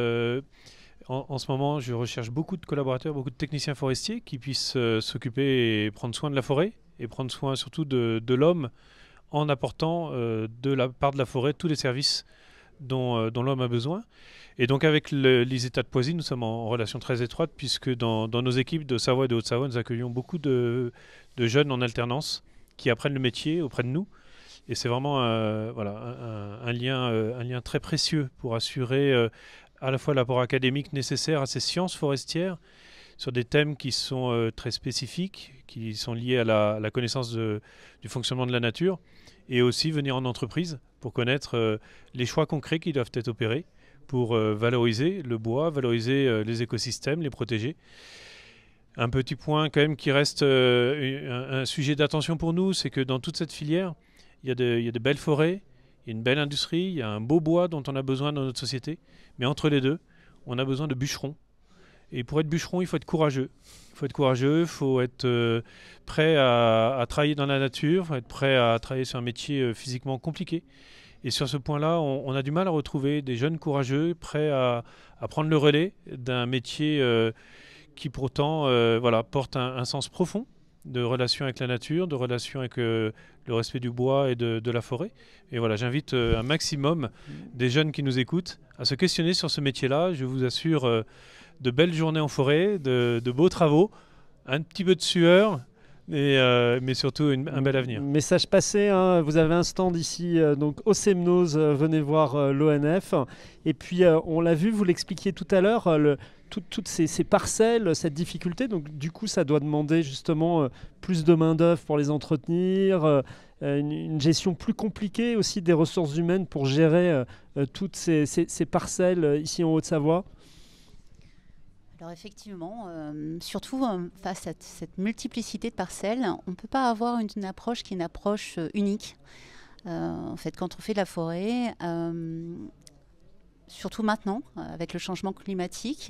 En ce moment, je recherche beaucoup de collaborateurs, beaucoup de techniciens forestiers qui puissent s'occuper et prendre soin de la forêt et prendre soin surtout de l'homme en apportant de la part de la forêt tous les services dont l'homme a besoin. Et donc avec les États de Poisie, nous sommes en relation très étroite puisque dans nos équipes de Savoie et de Haute-Savoie, nous accueillons beaucoup de jeunes en alternance qui apprennent le métier auprès de nous. Et c'est vraiment un lien très précieux pour assurer à la fois l'apport académique nécessaire à ces sciences forestières sur des thèmes qui sont très spécifiques, qui sont liés à la connaissance du fonctionnement de la nature, et aussi venir en entreprise pour connaître les choix concrets qui doivent être opérés pour valoriser le bois, valoriser les écosystèmes, les protéger. Un petit point quand même qui reste un sujet d'attention pour nous, c'est que dans toute cette filière, il y a de belles forêts, il y a une belle industrie, il y a un beau bois dont on a besoin dans notre société, mais entre les deux, on a besoin de bûcherons. Et pour être bûcheron, il faut être courageux. Il faut être prêt à travailler dans la nature, il faut être prêt à travailler sur un métier physiquement compliqué. Et sur ce point-là, on a du mal à retrouver des jeunes courageux, prêts à prendre le relais d'un métier qui pourtant porte un sens profond de relation avec la nature, de relation avec le respect du bois et de la forêt. Et voilà, j'invite un maximum des jeunes qui nous écoutent à se questionner sur ce métier-là. Je vous assure de belles journées en forêt, de beaux travaux, un petit peu de sueur, mais surtout un bel avenir. Message passé, hein, vous avez un stand ici donc au Semnoz, venez voir l'ONF. Et puis on l'a vu, vous l'expliquiez tout à l'heure, toutes ces parcelles, cette difficulté, donc du coup ça doit demander justement plus de main d'œuvre pour les entretenir, une gestion plus compliquée aussi des ressources humaines pour gérer toutes ces parcelles ici en Haute-Savoie. Alors effectivement, surtout face à cette multiplicité de parcelles, on ne peut pas avoir une approche qui est une approche unique. En fait, quand on fait de la forêt, surtout maintenant, avec le changement climatique,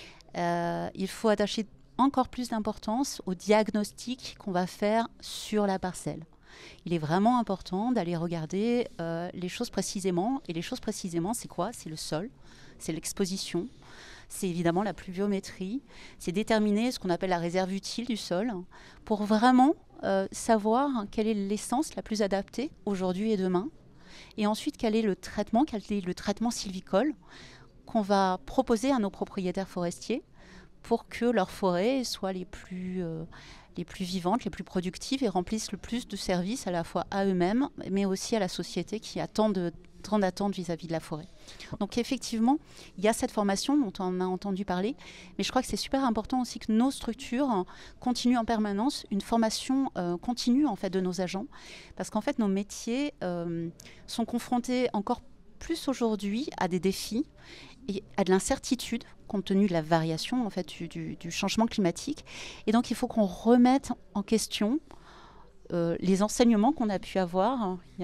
il faut attacher encore plus d'importance au diagnostic qu'on va faire sur la parcelle. Il est vraiment important d'aller regarder les choses précisément. Et les choses précisément, c'est quoi? C'est le sol, c'est l'exposition, c'est évidemment la pluviométrie, c'est déterminer ce qu'on appelle la réserve utile du sol pour vraiment savoir quelle est l'essence la plus adaptée aujourd'hui et demain. Et ensuite, quel est le traitement sylvicole qu'on va proposer à nos propriétaires forestiers pour que leurs forêts soient les plus vivantes, les plus productives et remplissent le plus de services à la fois à eux-mêmes, mais aussi à la société qui a tant d'attentes vis-à-vis de la forêt. Donc effectivement, il y a cette formation dont on a entendu parler, mais je crois que c'est super important aussi que nos structures continuent en permanence une formation continue en fait de nos agents, parce qu'en fait nos métiers sont confrontés encore plus aujourd'hui à des défis et à de l'incertitude compte tenu de la variation en fait du changement climatique. Et donc il faut qu'on remette en question les enseignements qu'on a pu avoir il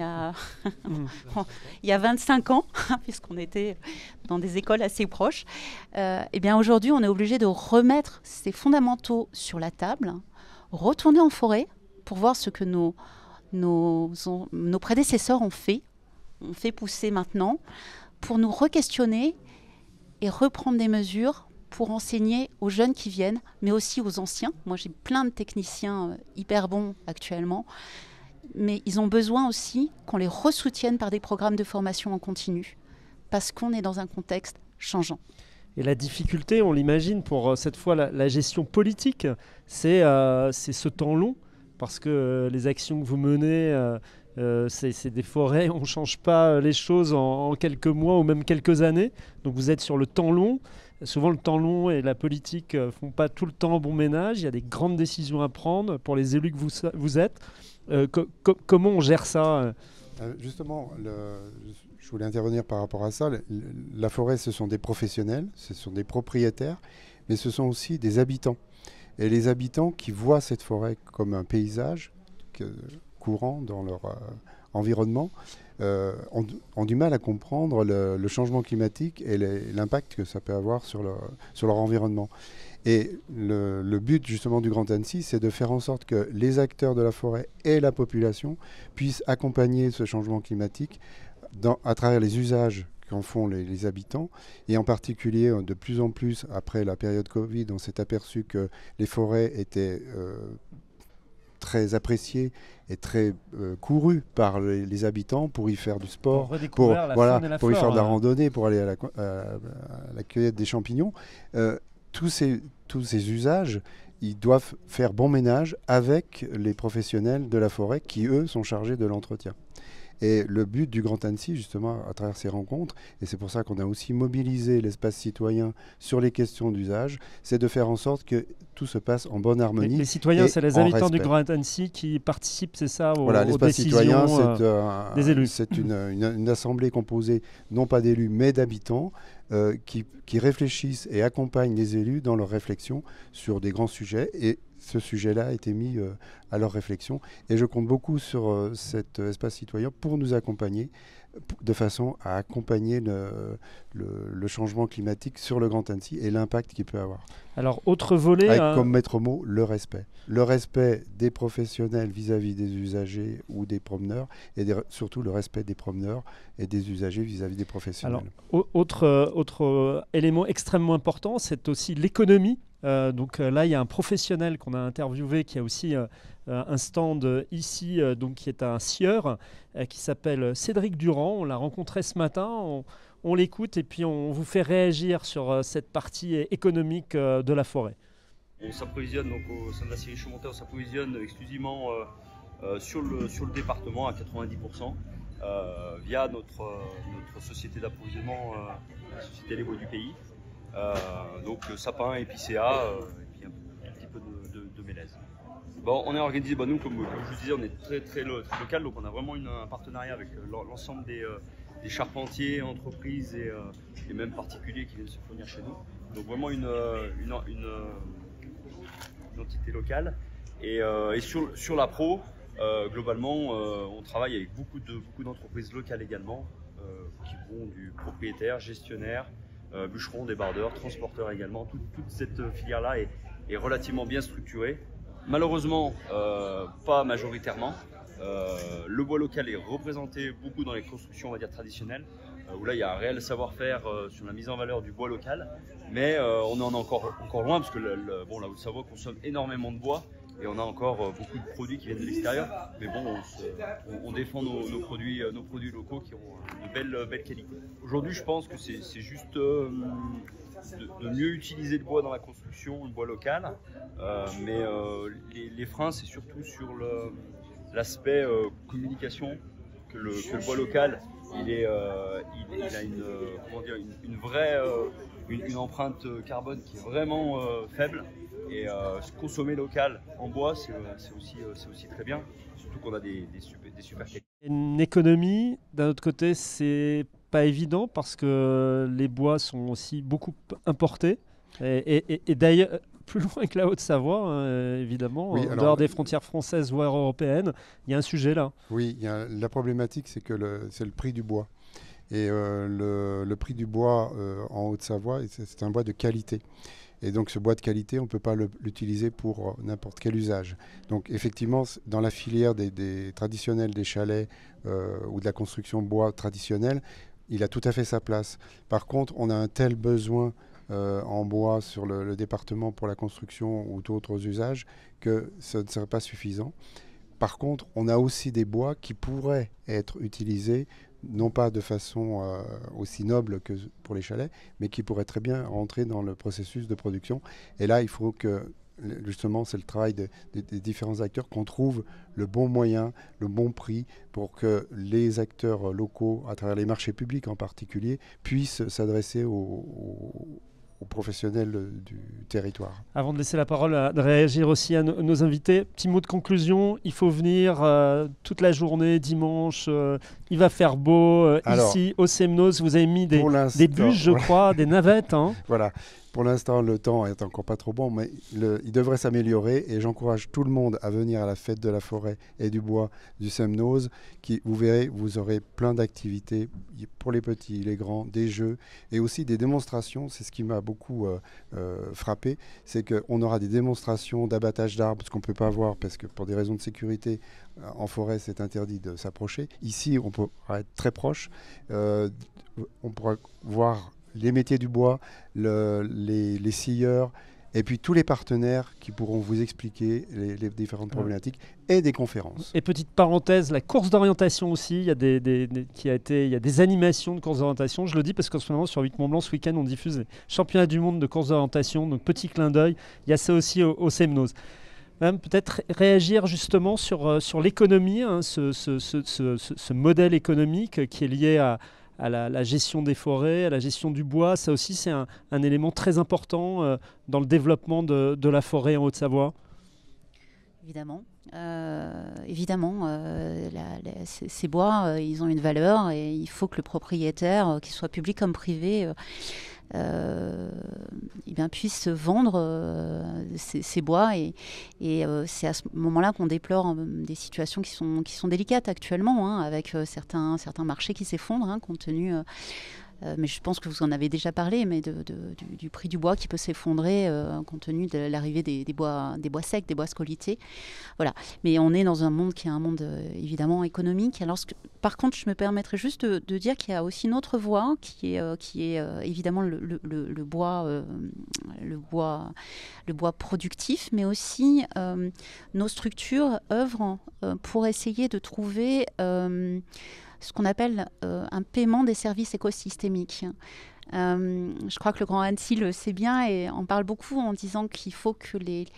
y a 25 ans, puisqu'on était dans des écoles assez proches. Et bien aujourd'hui, on est obligé de remettre ces fondamentaux sur la table, retourner en forêt pour voir ce que nos prédécesseurs ont fait pousser maintenant, pour nous re-questionner et reprendre des mesures pour enseigner aux jeunes qui viennent, mais aussi aux anciens. Moi, j'ai plein de techniciens hyper bons actuellement, mais ils ont besoin aussi qu'on les ressoutienne par des programmes de formation en continu, parce qu'on est dans un contexte changeant. Et la difficulté, on l'imagine, pour cette fois la gestion politique, c'est ce temps long, parce que les actions que vous menez C'est des forêts, on ne change pas les choses en quelques mois ou même quelques années. Donc vous êtes sur le temps long. Souvent, le temps long et la politique ne font pas tout le temps bon ménage. Il y a des grandes décisions à prendre pour les élus que vous êtes. Comment on gère ça? Justement, je voulais intervenir par rapport à ça. La forêt, ce sont des professionnels, ce sont des propriétaires, mais ce sont aussi des habitants. Et les habitants qui voient cette forêt comme un paysage courant dans leur environnement ont du mal à comprendre le changement climatique et l'impact que ça peut avoir sur leur environnement. Et le but justement du Grand Annecy, c'est de faire en sorte que les acteurs de la forêt et la population puissent accompagner ce changement climatique à travers les usages qu'en font les habitants. Et en particulier, de plus en plus, après la période Covid, on s'est aperçu que les forêts étaient très appréciées et très courues par les habitants pour y faire du sport, pour y faire de la randonnée, pour aller à la cueillette des champignons. Tous ces usages, ils doivent faire bon ménage avec les professionnels de la forêt qui, eux, sont chargés de l'entretien. Et le but du Grand Annecy, justement, à travers ces rencontres, et c'est pour ça qu'on a aussi mobilisé l'espace citoyen sur les questions d'usage, c'est de faire en sorte que tout se passe en bonne harmonie. Les citoyens, c'est les habitants du Grand Annecy qui participent, c'est ça, aux l'espace décisions citoyen, des élus. C'est une assemblée composée non pas d'élus, mais d'habitants qui réfléchissent et accompagnent les élus dans leurs réflexions sur des grands sujets. Et ce sujet-là a été mis à leur réflexion. Et je compte beaucoup sur cet espace citoyen pour nous accompagner, de façon à accompagner le changement climatique sur le Grand Annecy et l'impact qu'il peut avoir. Alors, autre volet... Avec comme maître mot, le respect. Le respect des professionnels vis-à-vis des usagers ou des promeneurs, et surtout le respect des promeneurs et des usagers vis-à-vis des professionnels. Alors, autre élément extrêmement important, c'est aussi l'économie. Donc là, il y a un professionnel qu'on a interviewé qui a aussi un stand ici, donc qui est un sieur, qui s'appelle Cédric Durand. On l'a rencontré ce matin. On l'écoute et puis on vous fait réagir sur cette partie économique de la forêt. On s'approvisionne donc au sein de la série Chaumontais, on s'approvisionne exclusivement sur le département à 90% via notre société d'approvisionnement, la société Les Bois du Pays. Donc sapin, épicéa et puis un petit peu de mélèze. Bon, on est organisé, nous comme je vous disais, on est très local, donc on a vraiment un partenariat avec l'ensemble des charpentiers, entreprises et même particuliers qui viennent se fournir chez nous. Donc vraiment une entité locale. Et sur la pro, globalement, on travaille avec beaucoup d'entreprises locales également, qui vont du propriétaire, gestionnaire, bûcherons, débardeurs, transporteurs également. Toute cette filière-là est relativement bien structurée. Malheureusement, pas majoritairement. Le bois local est représenté beaucoup dans les constructions, on va dire, traditionnelles, où là il y a un réel savoir-faire sur la mise en valeur du bois local, mais on en est encore loin, parce que la Haute-Savoie consomme énormément de bois, et on a encore beaucoup de produits qui viennent de l'extérieur, mais bon, on défend nos produits locaux qui ont de belles qualités. Aujourd'hui, je pense que c'est juste de mieux utiliser le bois dans la construction, le bois local, mais les freins, c'est surtout sur l'aspect communication, que le bois local, il a une vraie empreinte carbone qui est vraiment faible, et consommer local en bois, c'est aussi très bien, surtout qu'on a des super qualités. Une économie, d'un autre côté, c'est pas évident parce que les bois sont aussi beaucoup importés, et d'ailleurs plus loin que la Haute-Savoie, évidemment, oui, en dehors des frontières françaises ou européennes, il y a un sujet là. Oui, la problématique, c'est que c'est le prix du bois. Et le prix du bois en Haute-Savoie, c'est un bois de qualité. Et donc ce bois de qualité, on ne peut pas l'utiliser pour n'importe quel usage. Donc effectivement, dans la filière des traditionnels, des chalets ou de la construction bois traditionnelle, il a tout à fait sa place. Par contre, on a un tel besoin en bois sur le département pour la construction ou d'autres usages que ce ne serait pas suffisant. Par contre, on a aussi des bois qui pourraient être utilisés, non pas de façon aussi noble que pour les chalets, mais qui pourraient très bien rentrer dans le processus de production. Et là, il faut que justement, c'est le travail des différents acteurs qu'on trouve le bon moyen, le bon prix pour que les acteurs locaux, à travers les marchés publics en particulier, puissent s'adresser aux professionnels du territoire. Avant de laisser la parole, de réagir aussi à nos invités, petit mot de conclusion, il faut venir toute la journée, dimanche, il va faire beau, ici au Semnoz, vous avez mis des bûches, je crois, des navettes. Hein. Voilà. Pour l'instant, le temps est encore pas trop bon, mais il devrait s'améliorer et j'encourage tout le monde à venir à la fête de la forêt et du bois du Semnoz. Vous verrez, vous aurez plein d'activités pour les petits, les grands, des jeux et aussi des démonstrations. C'est ce qui m'a beaucoup frappé, c'est qu'on aura des démonstrations d'abattage d'arbres, ce qu'on ne peut pas voir parce que pour des raisons de sécurité, en forêt, c'est interdit de s'approcher. Ici, on peut être très proche. On pourra voir les métiers du bois, les scieurs, et puis tous les partenaires qui pourront vous expliquer les différentes problématiques et des conférences. Et petite parenthèse, la course d'orientation aussi, il y a des animations de course d'orientation. Je le dis parce qu'en ce moment, sur 8 Mont-Blanc, ce week-end, on diffuse les championnats du monde de course d'orientation. Donc petit clin d'œil, il y a ça aussi au Semnoz. Peut-être réagir justement sur l'économie, hein, ce modèle économique qui est lié à la gestion des forêts, à la gestion du bois. Ça aussi, c'est un élément très important dans le développement de la forêt en Haute-Savoie. Évidemment. Ces bois, ils ont une valeur et il faut que le propriétaire, qu'il soit public comme privé, puisse vendre ces bois et c'est à ce moment-là qu'on déplore des situations qui sont délicates actuellement, hein, avec certains marchés qui s'effondrent, hein, compte tenu mais je pense que vous en avez déjà parlé, mais du prix du bois qui peut s'effondrer compte tenu de l'arrivée des bois secs, des bois scolytés. Voilà. Mais on est dans un monde qui est un monde évidemment économique. Alors, par contre, je me permettrais juste de dire qu'il y a aussi une autre voie qui est évidemment le bois productif, mais aussi nos structures œuvrent pour essayer de trouver ce qu'on appelle un paiement des services écosystémiques. Je crois que le Grand Annecy le sait bien et en parle beaucoup en disant qu'il faut que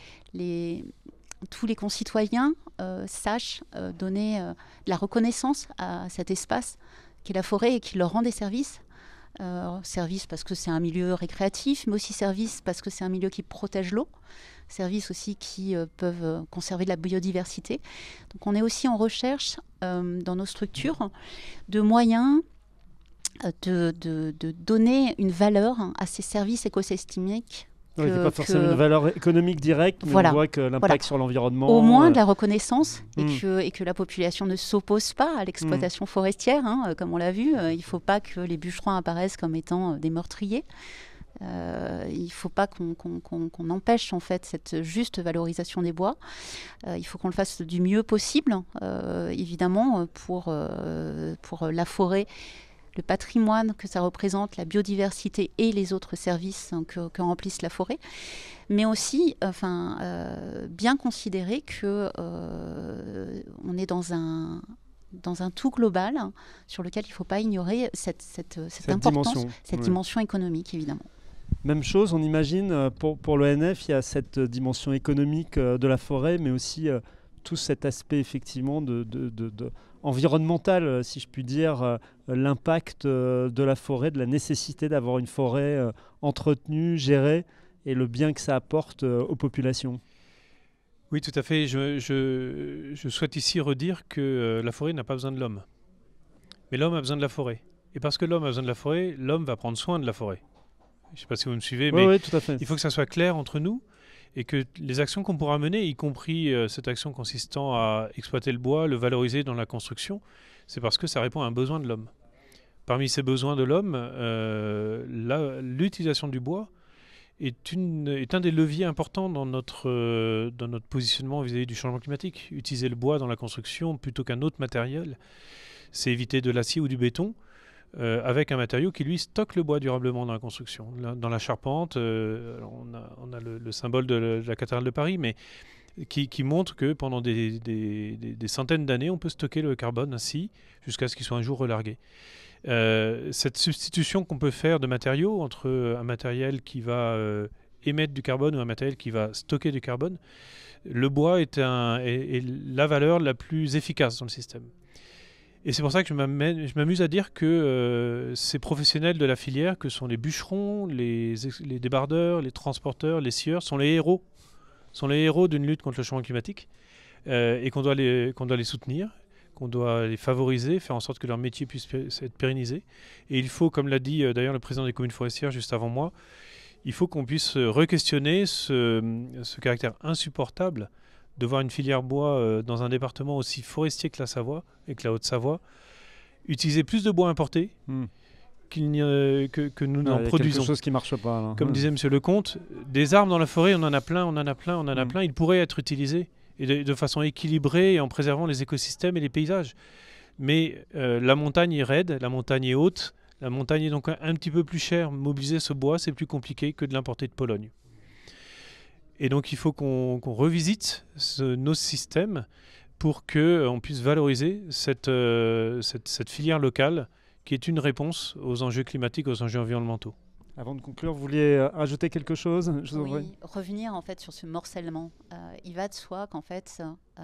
tous les concitoyens sachent donner de la reconnaissance à cet espace qu'est la forêt et qui leur rend des services. Service parce que c'est un milieu récréatif, mais aussi service parce que c'est un milieu qui protège l'eau. Services aussi qui peuvent conserver de la biodiversité. Donc on est aussi en recherche dans nos structures de moyens de donner une valeur à ces services écosystémiques. Oui, il n'y a pas forcément une valeur économique directe, mais on voit que l'impact sur l'environnement... Au moins de la reconnaissance et que la population ne s'oppose pas à l'exploitation forestière, hein, comme on l'a vu. Il ne faut pas que les bûcherons apparaissent comme étant des meurtriers. Il ne faut pas qu'on empêche en fait cette juste valorisation des bois. Il faut qu'on le fasse du mieux possible, évidemment, pour la forêt, le patrimoine que ça représente, la biodiversité et les autres services que remplissent la forêt, mais aussi bien considérer que on est dans un tout global sur lequel il ne faut pas ignorer cette importance, cette dimension économique, évidemment. Même chose, on imagine, pour l'ONF, il y a cette dimension économique de la forêt, mais aussi tout cet aspect effectivement environnemental, si je puis dire, l'impact de la forêt, de la nécessité d'avoir une forêt entretenue, gérée, et le bien que ça apporte aux populations. Oui, tout à fait. Je souhaite ici redire que la forêt n'a pas besoin de l'homme. Mais l'homme a besoin de la forêt. Et parce que l'homme a besoin de la forêt, l'homme va prendre soin de la forêt. Je ne sais pas si vous me suivez, mais oui, tout à fait. Il faut que ça soit clair entre nous et que les actions qu'on pourra mener, y compris cette action consistant à exploiter le bois, le valoriser dans la construction, c'est parce que ça répond à un besoin de l'homme. Parmi ces besoins de l'homme, l'utilisation du bois est un des leviers importants dans notre positionnement vis-à-vis du changement climatique. Utiliser le bois dans la construction plutôt qu'un autre matériel, c'est éviter de l'acier ou du béton, avec un matériau qui, lui, stocke le bois durablement dans la construction. Dans la charpente, on a le symbole de la cathédrale de Paris, mais qui montre que pendant des centaines d'années, on peut stocker le carbone ainsi, jusqu'à ce qu'il soit un jour relargué. Cette substitution qu'on peut faire de matériaux entre un matériel qui va émettre du carbone ou un matériel qui va stocker du carbone, le bois est la valeur la plus efficace dans le système. Et c'est pour ça que je m'amuse à dire que ces professionnels de la filière, que sont les bûcherons, les débardeurs, les transporteurs, les scieurs, sont les héros d'une lutte contre le changement climatique et qu'on doit les soutenir, qu'on doit les favoriser, faire en sorte que leur métier puisse être pérennisé. Et il faut, comme l'a dit d'ailleurs le président des communes forestières juste avant moi, il faut qu'on puisse re-questionner ce caractère insupportable de voir une filière bois dans un département aussi forestier que la Savoie et que la Haute-Savoie utiliser plus de bois importé que nous n'en produisons. Quelque chose qui ne marche pas. Là. Comme disait M. Lecomte, des arbres dans la forêt, on en a plein. Ils pourraient être utilisés et de façon équilibrée et en préservant les écosystèmes et les paysages. Mais la montagne est raide, la montagne est haute, la montagne est donc un petit peu plus chère. Mobiliser ce bois, c'est plus compliqué que de l'importer de Pologne. Et donc il faut qu'on revisite nos systèmes pour qu'on puisse valoriser cette filière locale qui est une réponse aux enjeux climatiques, aux enjeux environnementaux. Avant de conclure, vous vouliez ajouter quelque chose? Oui, revenir en fait sur ce morcellement. Il va de soi qu'en fait,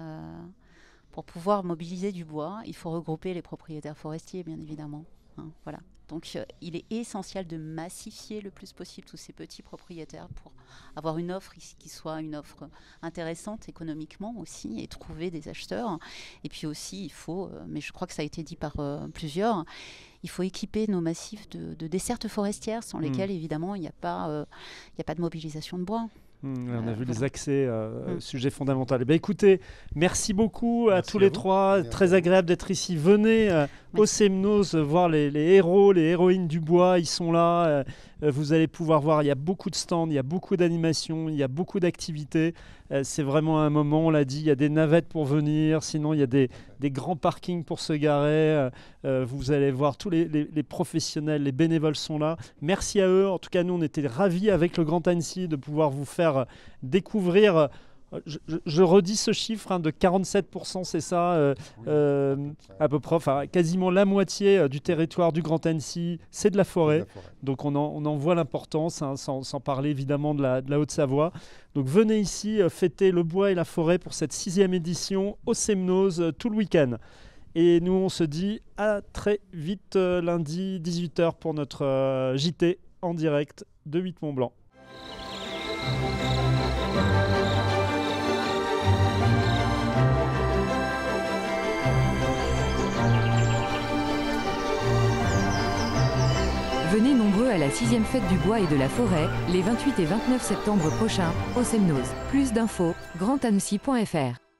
pour pouvoir mobiliser du bois, il faut regrouper les propriétaires forestiers, bien évidemment. Voilà. Donc il est essentiel de massifier le plus possible tous ces petits propriétaires pour avoir une offre qui soit une offre intéressante économiquement aussi et trouver des acheteurs. Et puis aussi, il faut, mais je crois que ça a été dit par plusieurs, il faut équiper nos massifs de dessertes forestières sans lesquelles évidemment il n'y a pas de mobilisation de bois. On a vu les accès, sujet fondamental. Eh bien, écoutez, merci beaucoup à tous les trois. Très agréable d'être ici. Venez au Semnoz voir les héros, les héroïnes du bois. Ils sont là. Vous allez pouvoir voir, il y a beaucoup de stands, il y a beaucoup d'animations, il y a beaucoup d'activités. C'est vraiment un moment, on l'a dit, il y a des navettes pour venir. Sinon, il y a des grands parkings pour se garer. Vous allez voir tous les professionnels, les bénévoles sont là. Merci à eux. En tout cas, nous, on était ravis avec le Grand Annecy de pouvoir vous faire découvrir. Je redis ce chiffre de 47%, c'est ça, à peu près, enfin, quasiment la moitié du territoire du Grand Annecy, c'est de la forêt. Donc on en voit l'importance, sans parler évidemment de la Haute-Savoie. Donc venez ici fêter le bois et la forêt pour cette 6e édition au Semnoz tout le week-end. Et nous, on se dit à très vite lundi 18h pour notre JT en direct de Huit-Mont-Blanc. Venez nombreux à la 6e fête du bois et de la forêt, les 28 et 29 septembre prochains, au Semnoz. Plus d'infos, grandannecy.fr.